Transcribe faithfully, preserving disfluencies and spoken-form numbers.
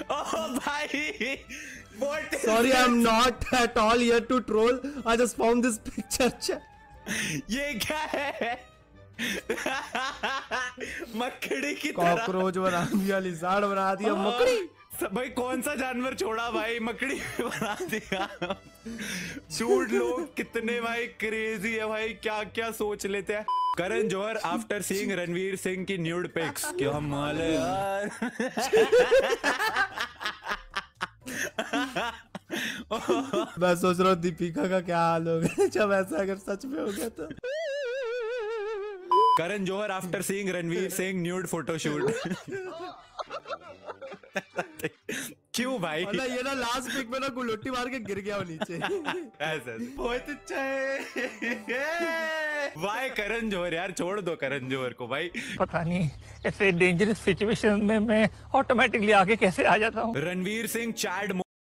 Oh भाई, what is Sorry, this? I'm not at all here to troll. I just found this picture. ये क्या है? मकड़ी की तरह कॉकरोच बना दिया, लिज़ार्ड बना दिया, मकड़ी। भाई कौन सा जानवर छोड़ा भाई, मकड़ी बना दिया। शूट लोग कितने भाई क्रेजी है भाई, क्या क्या सोच लेते हैं। करण जौहर आफ्टर सीइंग रणवीर सिंह की न्यूड पिक्स, क्या माल है यार। मैं सोच रहा हूँ दीपिका का क्या हाल होगा जब ऐसा अगर सच में हो गया तो। Karan Johar after seeing Ranveer Singh nude photoshoot. क्यों भाई? ये ना लास्ट पिक में ना गुलोटी मार के गिर गया वो नीचे। ऐसा बहुत अच्छा है। वाई करण जौहर यार, छोड़ दो करण जौहर को भाई। पता नहीं ऐसे डेंजरस सिचुएशन में मैं ऑटोमेटिकली आगे कैसे आ जाता हूँ। रणवीर सिंह चैड